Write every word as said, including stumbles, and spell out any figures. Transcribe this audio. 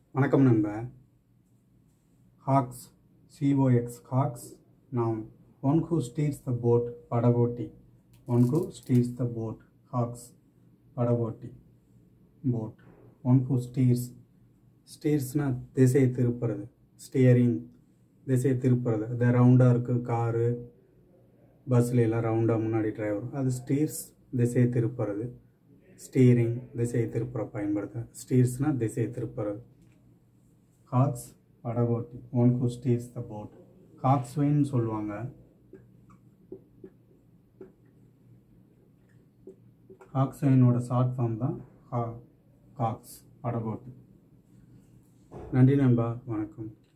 வணக்கம் நண்பா. Cox, C-O-X, cox, noun. One who steers the boat, படகோட்டி. One who steers the boat, cox, படகோட்டி, boat. One who steers, steersனா திசை திருப்புறது, ஸ்டியரிங், திசை திருப்புறது. அது ரவுண்டாக இருக்குது, காரு பஸ்ஸில் எல்லாம் ரவுண்டாக முன்னாடி டிரைவர், அது ஸ்டீர்ஸ், திசை திருப்புறது. ஸ்டீரிங், திசை திருப்புற பயன்படுத்த. ஸ்டீர்ஸ்னால் திசை திருப்புறது. ஹாக்ஸ், படகோட்டி. One who steers the boat. காக்ஸ்வைன்னு சொல்லுவாங்க. காக்ஸ்வைனோட ஷார்ட் ஃபார்ம் தான் ஹா காக்ஸ், படகோட்டி. நன்றி நண்பா, வணக்கம்.